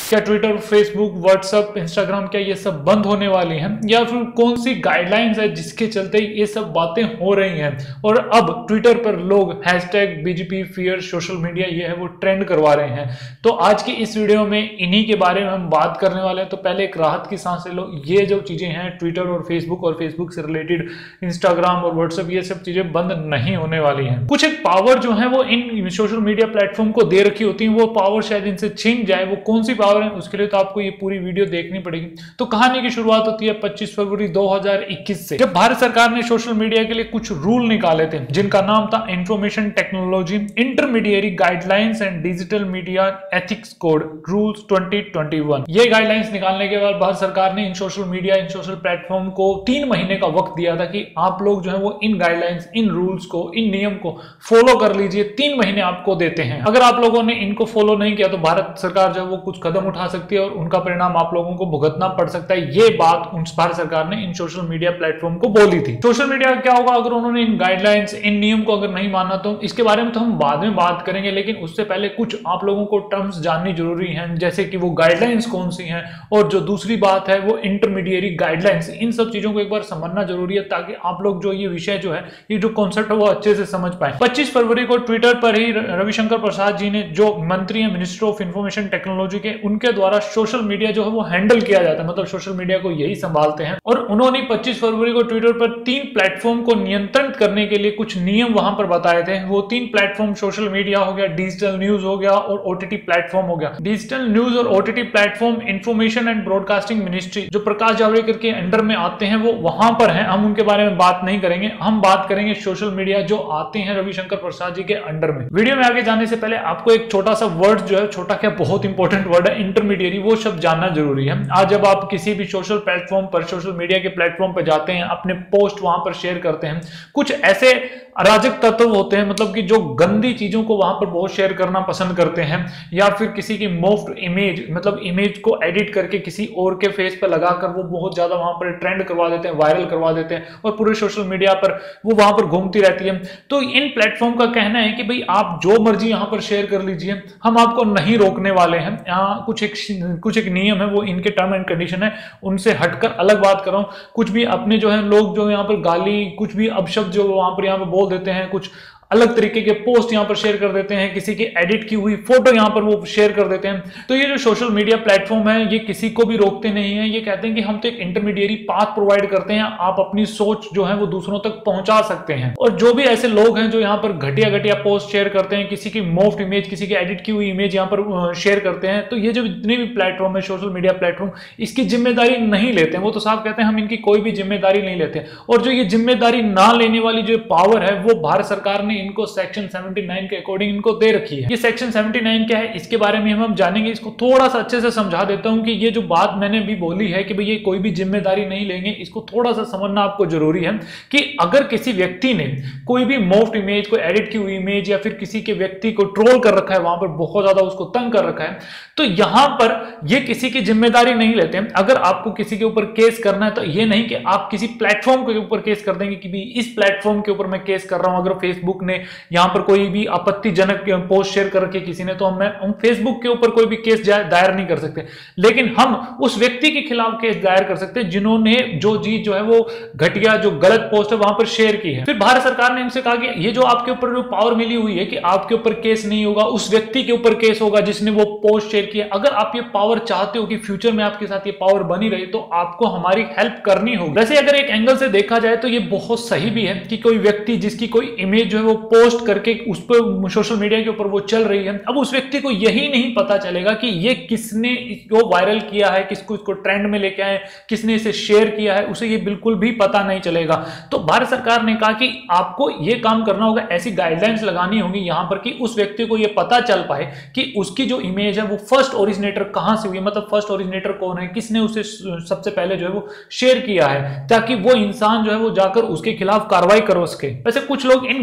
क्या Twitter, Facebook, WhatsApp, Instagram क्या ये सब बंद होने वाली हैं, या फिर कौन सी गाइडलाइंस है जिसके चलते ये सब बातें हो रही हैं और अब ट्विटर पर लोग hashtag BJP fear social media ये है वो ट्रेंड करवा रहे हैं। तो आज की इस वीडियो में इन्हीं के बारे में हम बात करने वाले हैं। तो पहले एक राहत की सांस ले लो, ये जो चीजें हैं ट्विटर और फेसबुक से रिलेटेड इंस्टाग्राम और व्हाट्सएप ये सब चीजें बंद नहीं होने वाली हैं। कुछ एक पावर जो है वो इन सोशल मीडिया प्लेटफॉर्म को दे रखी होती है, वो पावर शायद इनसे छीन जाए। वो कौन सी पावर है उसके लिए तो आपको ये पूरी वीडियो देखनी पड़ेगी। तो कहानी की शुरुआत होती है 25 फरवरी 2021 से, जब भारत सरकार ने सोशल मीडिया के लिए कुछ रूल निकाले थे जिनका नाम था information technology intermediary guidelines and digital media ethics code rules 2021। ये गाइडलाइंस निकालने के बाद भारत सरकार ने इन सोशल मीडिया इन सोशल प्लेटफॉर्म को 3 महीने का वक्त दिया था कि आप लोग जो है वो इन गाइडलाइंस, इन रूल्स को, इन नियम को फॉलो कर लीजिए। 3 महीने आपको देते हैं। अगर आप लोगों ने इनको फॉलो नहीं किया तो भारत सरकार जो है वो कुछ कदम उठा सकती है और उनका परिणाम आप लोगों को भुगतना पड़ सकता है। ये बात भारत सरकार ने इन सोशल मीडिया प्लेटफॉर्म को बोली थी। सोशल मीडिया का क्या होगा अगर उन्होंने इन गाइडलाइंस, इन नियम को अगर नहीं माना, तो इसके बारे में तो हम बाद में बात करेंगे, लेकिन उससे पहले कुछ आप लोगों को टर्म्स जाननी जरूरी है, जैसे कि वो गाइडलाइंस कौन सी हैं और जो दूसरी बात है वो इंटरमीडिएरी गाइडलाइंस। इन सब चीजों को एक बार समझना जरूरी है ताकि आप लोग जो ये विषय जो है, ये जो कॉन्सेप्ट है वो अच्छे से समझ पाए। 25 फरवरी को ट्विटर पर ही रविशंकर प्रसाद जी ने, जो मंत्री है मिनिस्टर ऑफ इंफॉर्मेशन टेक्नोलॉजी के, उनके द्वारा सोशल मीडिया जो है वो हैंडल किया जाता है, मतलब सोशल मीडिया को यही संभालते हैं। और उन्होंने 25 फरवरी को ट्विटर पर 3 प्लेटफॉर्म को नियंत्रित करने के लिए कुछ नियम वहां पर बताए थे। वो 3 प्लेटफॉर्म सोशल मीडिया हो गया, डिजिटल न्यूज हो गया और ओटीटी प्लेटफॉर्म हो गया। डिजिटल न्यूज और OTT platform information and broadcasting ministry, जो प्रकाश जावड़ेकर के अंडर में आते हैं, वो वहां पर हैं। हम उनके बारे में बात नहीं करेंगे, हम बात करेंगे सोशल मीडिया जो आते हैं रविशंकर प्रसाद जी के अंडर में। वीडियो में आगे जाने से पहले आपको एक छोटा सा वर्ड जो है, छोटा क्या बहुत इंपॉर्टेंट वर्ड है, इंटरमीडिएरी, वो शब्द जानना जरूरी है। आज जब आप किसी भी सोशल प्लेटफॉर्म पर, सोशल मीडिया के प्लेटफॉर्म पर जाते हैं, अपने पोस्ट वहां पर शेयर करते हैं, कुछ ऐसे अराजक तत्व होते हैं, मतलब कि जो गंदी चीजों को वहां पर बहुत शेयर करना पसंद करते हैं, या फिर किसी की मोफ्ड इमेज, मतलब इमेज को एडिट करके किसी और के फेस पर लगाकर वो बहुत ज्यादा वहां पर ट्रेंड करवा देते हैं, वायरल करवा देते हैं और पूरे सोशल मीडिया पर वो वहां पर घूमती रहती है। तो इन प्लेटफॉर्म का कहना है कि भाई आप जो मर्जी यहां पर शेयर कर लीजिए, हम आपको नहीं रोकने वाले हैं। यहाँ कुछ एक नियम है, वो इनके टर्म एंड कंडीशन है, उनसे हटकर अलग बात कर रहा हूं। कुछ भी अपने जो है लोग जो यहाँ पर गाली, कुछ भी अपशब्द जो वहां पर यहाँ पर बोल देते हैं, कुछ अलग तरीके के पोस्ट यहां पर शेयर कर देते हैं, किसी की एडिट की हुई फोटो यहां पर वो शेयर कर देते हैं। तो ये जो सोशल मीडिया प्लेटफॉर्म है ये किसी को भी रोकते नहीं है। ये कहते हैं कि हम तो एक इंटरमीडिएरी पाथ प्रोवाइड करते हैं, आप अपनी सोच जो है वो दूसरों तक पहुंचा सकते हैं। और जो भी ऐसे लोग हैं जो यहाँ पर घटिया पोस्ट शेयर करते हैं, किसी की मोफ्ड इमेज, किसी की एडिट की हुई इमेज यहाँ पर शेयर करते हैं, तो ये जो जितने भी प्लेटफॉर्म है सोशल मीडिया प्लेटफॉर्म, इसकी जिम्मेदारी नहीं लेते हैं। वो तो साफ कहते हैं हम इनकी कोई भी जिम्मेदारी नहीं लेते। और जो ये जिम्मेदारी ना लेने वाली जो पावर है वो भारत सरकार ने इनको सेक्शन 79 के अकॉर्डिंग इनको दे रखी है। ये सेक्शन 79 क्या है इसके बारे में हम जानेंगे। इसको थोड़ा सा अच्छे से समझा देता हूं कि ये जो बात मैंने भी बोली है कि भाई ये कोई भी जिम्मेदारी नहीं लेंगे, इसको थोड़ा सा समझना आपको जरूरी है कि अगर किसी व्यक्ति ने कोई भी मोफ्ड इमेज, कोई एडिट की हुई इमेज, या फिर किसी के व्यक्ति को ट्रोल कर रखा है, वहां पर बहुत ज्यादा उसको तंग कर रखा है, तो यहां पर ये किसी की जिम्मेदारी नहीं लेते हैं। अगर आपको किसी के ऊपर केस करना है तो ये नहीं कि आप किसी प्लेटफॉर्म के ऊपर केस कर देंगे कि भी इस प्लेटफॉर्म के ऊपर मैं केस कर रहा हूं। अगर फेसबुक ने यहां पर कोई भी आपत्तिजनक पोस्ट शेयर करके किसी ने, तो हम फेसबुक के ऊपर कोई भी केस दायर नहीं कर सकते, लेकिन हम उस व्यक्ति के खिलाफ केस दायर कर सकते हैं जिन्होंने जो चीज जो है वो घटिया, जो गलत पोस्ट है वहां पर शेयर की है। फिर भारत सरकार ने इनसे कहा कि ये जो आपके ऊपर जो पावर मिली हुई है कि आपके ऊपर केस नहीं होगा, उस व्यक्ति के ऊपर केस होगा जिसने वो पोस्ट शेयर किया। अगर आप ये पावर चाहते हो कि फ्यूचर में आपके साथ ये पावर बनी रहे, तो आपको हमारी हेल्प करनी होगी। वैसे अगर एक एंगल से देखा जाए तो ये बहुत सही भी है कि कोई व्यक्ति जिसकी कोई इमेज जो है वो पोस्ट करके उस पर सोशल मीडिया के ऊपर वो चल रही है, अब उस व्यक्ति को यही नहीं पता चलेगा कि ये किसने इसको वायरल किया है, किसको इसको ट्रेंड में लेके आए, किसने इसे शेयर किया है, उसे ये बिल्कुल भी पता नहीं चलेगा। तो भारत सरकार ने कहा कि आपको ये काम करना होगा, ऐसी गाइडलाइंस लगानी होगी यहां पर कि उस व्यक्ति को ये पता चल पाए कि उसकी जो इमेज है वो फर्स्ट ओरिजिनेटर कहां से हुई है, मतलब फर्स्ट ओरिजिनेटर कौन है, किसने उसे सबसे पहले जो है वो शेयर किया है, ताकि वो इंसान जो है वो जाकर उसके खिलाफ कार्रवाई करो सके। वैसे कुछ लोग इन गाइडलाइंस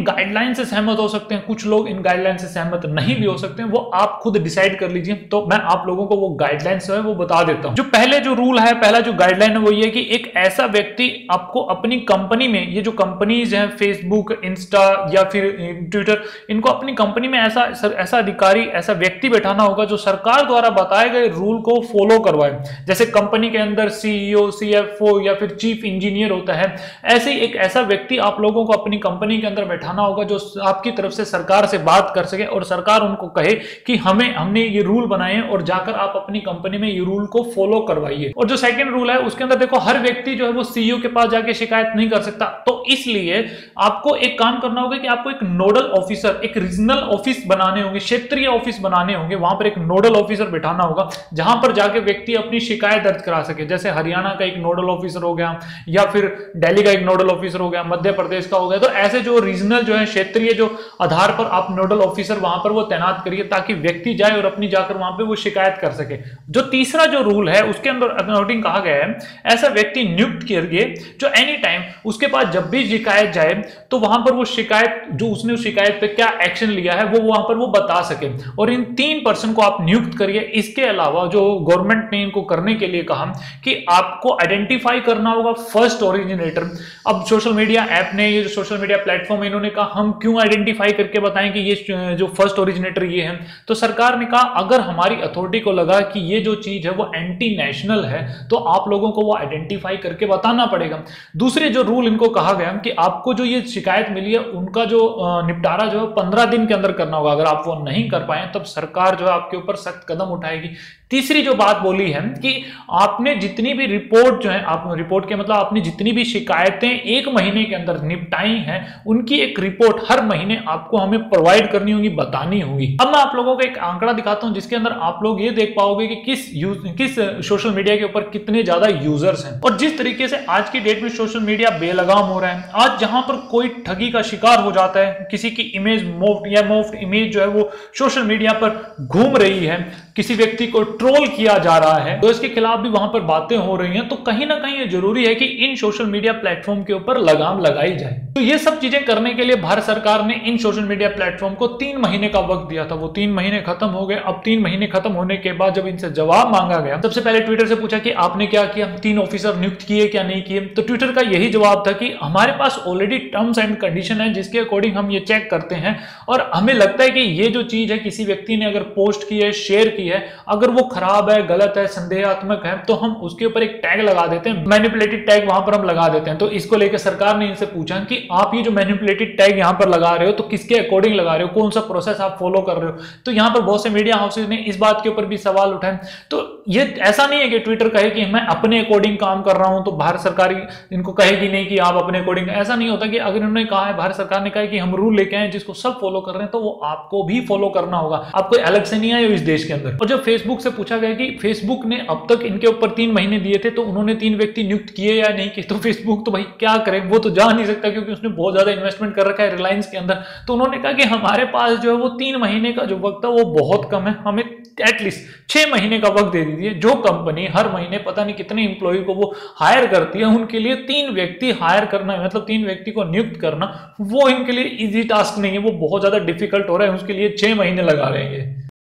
गाइडलाइन से सहमत हो सकते हैं, कुछ लोग इन गाइडलाइन से सहमत नहीं भी हो सकते हैं, वो आप खुद डिसाइड कर लीजिए। तो मैं आप लोगों को वो गाइडलाइंस है वो बता देता हूं। जो पहले जो रूल है, पहला जो गाइडलाइन है वो ये कि एक ऐसा व्यक्ति आपको अपनी कंपनी में, ये जो कंपनीज हैं फेसबुक, इंस्टा या फिर ट्विटर, इनको अपनी कंपनी में ऐसा अधिकारी, ऐसा व्यक्ति बैठाना होगा जो सरकार द्वारा बताए गए रूल को फॉलो करवाए। जैसे कंपनी के अंदर सीईओ, सीएफओ या फिर चीफ इंजीनियर होता है, ऐसे ही एक ऐसा व्यक्ति आप लोगों को अपनी कंपनी के अंदर बैठाना होगा जो आपकी तरफ से सरकार से बात कर सके और सरकार उनको कहे कि हमने ये रूल बनाए हैं और जाकर आप अपनी कंपनी में ये रूल को फॉलो करवाइए। और जो सेकंड रूल है उसके अंदर देखो, हर व्यक्ति जो है वो सीईओ के पास जाके शिकायत नहीं कर सकता, तो इसलिए आपको एक काम करना होगा कि आपको एक नोडल ऑफिसर, एक रीजनल ऑफिस बनाने होंगे, क्षेत्रीय ऑफिस बनाने होंगे, वहां पर एक नोडल ऑफिसर बैठाना होगा जहां पर जाके व्यक्ति अपनी शिकायत दर्ज करा सके। जैसे हरियाणा का एक नोडल ऑफिसर हो गया, या फिर दिल्ली का एक नोडल ऑफिसर हो गया, मध्य प्रदेश का हो गया। तो ऐसे जो रीजनल जो है, क्षेत्रीय जो आधार पर आप नोडल ऑफिसर वहां पर वो तैनात करिए ताकि व्यक्ति जाए और अपनी जाकर वहां पे वो शिकायत कर सके। जो तीसरा जो रूल है उसके अंदर अकॉर्डिंग कहा गया है, ऐसा व्यक्ति नियुक्त करिए जो एनी टाइम उसके पास जब भी शिकायत जाए तो वहां पर वो शिकायत, जो उसने उस शिकायत पे क्या एक्शन लिया है वो वहां पर वो बता सके। और इन 3 पर्सन को आप नियुक्त करिए। इसके अलावा जो गवर्नमेंट ने इनको करने के लिए कहा कि आपको आइडेंटिफाई करना होगा फर्स्ट ओरिजिनेटर। अब सोशल मीडिया ऐप ने, ये जो सोशल मीडिया प्लेटफॉर्म, इन्होंने कहा हम क्यों आइडेंटिफाई करके बताएं कि ये जो फर्स्ट ओरिजिनेटर ये है। तो सरकार ने कहा अगर हमारी अथॉरिटी को लगा कि ये जो चीज है वो एंटी नेशनल है तो आप लोगों को वो आइडेंटिफाई करके बताना पड़ेगा। दूसरे जो रूल इनको कहा गया कि आपको जो ये शिकायत मिली है उनका जो निपटारा जो है 15 दिन के अंदर करना होगा। अगर आप वो नहीं कर पाए तब सरकार जो है आपके ऊपर सख्त कदम उठाएगी। तीसरी जो बात बोली है कि आपने जितनी भी रिपोर्ट जो है, आप रिपोर्ट के मतलब आपने जितनी भी शिकायतें 1 महीने के अंदर निपटाई हैं उनकी एक रिपोर्ट हर महीने आपको हमें प्रोवाइड करनी होगी, बतानी होगी। अब मैं आप लोगों को एक आंकड़ा दिखाता हूं जिसके अंदर आप लोग ये देख पाओगे कि किस सोशल मीडिया के ऊपर कितने ज्यादा यूजर्स हैं और जिस तरीके से आज की डेट में सोशल मीडिया बेलगाम हो रहा है। आज जहां पर कोई ठगी का शिकार हो जाता है, किसी की इमेज मोफ्ट इमेज जो है वो सोशल मीडिया पर घूम रही है, किसी व्यक्ति को ट्रोल किया जा रहा है, तो इसके खिलाफ भी वहां पर बातें हो रही हैं। तो कहीं ना कहीं ये जरूरी है कि इन सोशल मीडिया प्लेटफॉर्म के ऊपर लगाम लगाई जाए। तो ये सब चीजें करने के लिए भारत सरकार ने इन सोशल मीडिया प्लेटफॉर्म को 3 महीने का वक्त दिया था। वो 3 महीने खत्म हो गए। अब 3 महीने खत्म होने के बाद जब इनसे जवाब मांगा गया, सबसे पहले ट्विटर से पूछा कि आपने क्या किया, 3 ऑफिसर नियुक्त किए क्या नहीं किए। तो ट्विटर का यही जवाब था कि हमारे पास ऑलरेडी टर्म्स एंड कंडीशन है जिसके अकॉर्डिंग हम ये चेक करते हैं और हमें लगता है कि ये जो चीज है किसी व्यक्ति ने अगर पोस्ट की है, शेयर की है, अगर वो खराब है, गलत है, संदेहात्मक है, तो हम उसके ऊपर एक टैग लगा देते हैं, मैनिपुलेटेड टैग वहां पर हम लगा देते हैं। तो इसको लेकर सरकार ने इनसे पूछा कि आप ये जो मैनिपुलेटेड टैग यहां पर लगा रहे हो तो किसके अकॉर्डिंग लगा रहे हो, कौन सा प्रोसेस आप फॉलो कर रहे हो। तो यहां पर बहुत से मीडिया हाउसेज ने इस बात के ऊपर भी सवाल उठाए। तो ये ऐसा नहीं है कि ट्विटर कहे कि मैं अपने अकॉर्डिंग काम कर रहा हूं तो भारत सरकार इनको कहेगी नहीं कि आप अपने अकॉर्डिंग। ऐसा नहीं होता कि अगर इन्होंने कहा है, भारत सरकार ने कहा है कि हम रूल लेके आए जिसको सब फॉलो कर रहे हैं तो वो आपको भी फॉलो करना होगा। आप कोई अलग से नहीं आए हो इस देश के अंदर। और जब फेसबुक से पूछा गया कि फेसबुक ने अब तक इनके ऊपर 3 महीने दिए थे तो उन्होंने 3 व्यक्ति नियुक्त किए या नहीं किए, तो फेसबुक तो भाई क्या करे, वो तो जा नहीं सकता क्योंकि उसने बहुत ज्यादा इन्वेस्टमेंट कर रखा है रिलायंस के अंदर। तो उन्होंने कहा कि हमारे पास जो है वो 3 महीने का जो वक्त है वो बहुत कम है, हमें एटलीस्ट 6 महीने का वक्त दे दीजिए। जो कंपनी हर महीने पता नहीं कितने इंप्लॉय को वो हायर करती है, उनके लिए 3 व्यक्ति हायर करना, मतलब 3 व्यक्ति को नियुक्त करना, वो इनके लिए इजी टास्क नहीं है, वो बहुत ज्यादा डिफिकल्ट हो रहा है, उसके लिए 6 महीने लगा रहे हैं।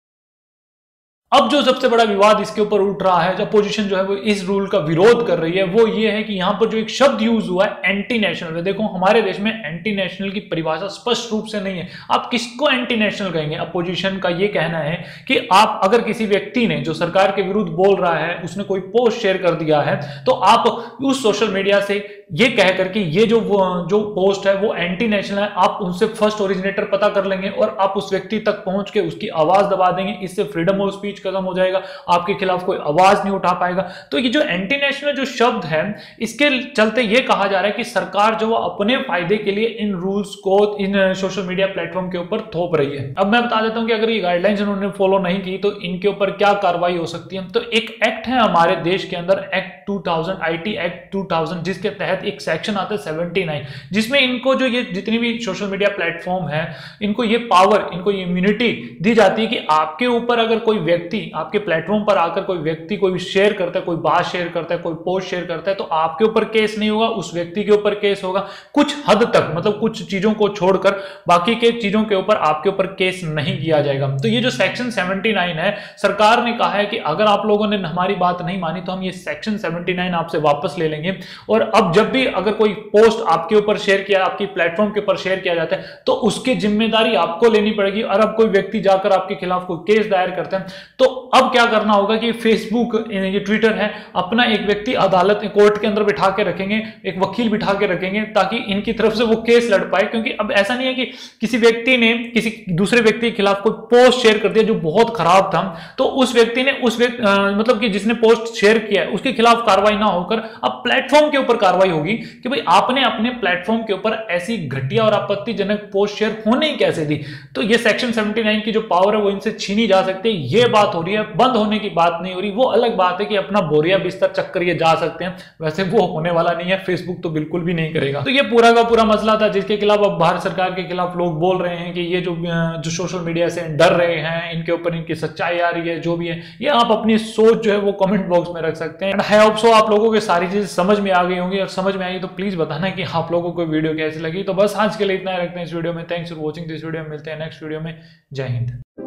अब जो सबसे बड़ा विवाद इसके ऊपर उठ रहा है, जब अपोजिशन जो है वो इस रूल का विरोध कर रही है, वो ये है कि यहां पर जो एक शब्द यूज हुआ है एंटी नेशनल। देखो हमारे देश में एंटी नेशनल की परिभाषा स्पष्ट रूप से नहीं है। आप किसको एंटी नेशनल कहेंगे? अपोजिशन का ये कहना है कि आप अगर किसी व्यक्ति ने जो सरकार के विरुद्ध बोल रहा है, उसने कोई पोस्ट शेयर कर दिया है, तो आप उस सोशल मीडिया से ये कह करके ये जो पोस्ट है वो एंटी नेशनल है, आप उनसे फर्स्ट ओरिजिनेटर पता कर लेंगे और आप उस व्यक्ति तक पहुंच के उसकी आवाज दबा देंगे। इससे फ्रीडम ऑफ स्पीच खत्म हो जाएगा, आपके खिलाफ कोई आवाज नहीं उठा पाएगा। तो ये जो एंटी नेशनल जो शब्द है, इसके चलते ये कहा जा रहा है कि सरकार जो अपने फायदे के लिए इन रूल्स को इन सोशल मीडिया प्लेटफॉर्म के ऊपर थोप रही है। अब मैं बता देता हूं कि अगर ये गाइडलाइंस उन्होंने फॉलो नहीं की तो इनके ऊपर क्या कार्रवाई हो सकती है। तो एक एक्ट है हमारे देश के अंदर, एक्ट 2000 आईटी एक्ट 2000 जिसके तहत एक सेक्शन आता है 79, जिसमें इनको जो ये जितनी भी सोशल मीडिया प्लेटफॉर्म है इनको ये पावर, इनको ये इम्यूनिटी दी जाती है कि आपके ऊपर अगर कोई व्यक्ति आपके प्लेटफॉर्म पर आकर कोई व्यक्ति कोई शेयर करता है, कोई बात शेयर करता है, कोई पोस्ट शेयर करता है, तो आपके ऊपर केस नहीं होगा, उस व्यक्ति के ऊपर केस होगा। कुछ हद तक मतलब कुछ चीजों को छोड़कर बाकी के चीजों के ऊपर आपके ऊपर केस नहीं किया जाएगा। तो ये जो सेक्शन 79 है, सरकार ने कहा है कि अगर आप लोगों ने हमारी बात नहीं मानी तो हम ये सेक्शन 79 आपसे वापस ले लेंगे, और अब जब भी अगर कोई पोस्ट आपके ऊपर शेयर किया, आपकी प्लेटफॉर्म के ऊपर शेयर किया जाता है, तो उसकी जिम्मेदारी आपको लेनी पड़ेगी। और अब कोई व्यक्ति जाकर आपके खिलाफ कोई केस दायर करता है, तो अब क्या करना होगा कि फेसबुक, ये ट्विटर है, अपना एक व्यक्ति अदालत कोर्ट के अंदर बिठा के रखेंगे, एक वकील बिठा के रखेंगे, ताकि इनकी तरफ से वो केस लड़ पाए। क्योंकि अब ऐसा नहीं है कि किसी व्यक्ति ने किसी दूसरे व्यक्ति के खिलाफ कोई पोस्ट शेयर कर दिया जो बहुत खराब था, तो उस व्यक्ति ने मतलब कि जिसने पोस्ट शेयर किया है उसके खिलाफ कार्रवाई ना होकर अब प्लेटफॉर्म के ऊपर कार्रवाई होगी कि भाई आपने अपने प्लेटफॉर्म के ऊपर ऐसी घटिया और आपत्तिजनक पोस्ट शेयर होने ही कैसे दी। तो ये सेक्शन 79 की जो पावर है वो इनसे छीनी जा सकती है। ये बात हो रही है, बंद होने की बात नहीं हो रही। वो अलग बात है कि अपना बोरिया बिस्तर चक्कर ये जा सकते हैं, वैसे वो होने वाला नहीं है, फेसबुक तो बिल्कुल भी नहीं करेगा। तो ये पूरा का पूरा मसला था जिसके खिलाफ अब भारत सरकार के खिलाफ लोग बोल रहे हैं कि ये जो सोशल मीडिया से डर रहे हैं, इनके ऊपर इनकी सच्चाई आ रही है, जो भी है, ये आप अपनी सोच जो है वो कमेंट बॉक्स में रख सकते हैं। आई होप सो आप लोगों को सारी चीजें समझ में आ गई होंगी, और समझ में आई तो प्लीज बताना कि आप लोगों को वीडियो कैसी लगी। तो बस आज के लिए इतना ही रखते हैं इस वीडियो में। Thanks for watching this video. मिलते हैं नेक्स्ट वीडियो में। जय हिंद।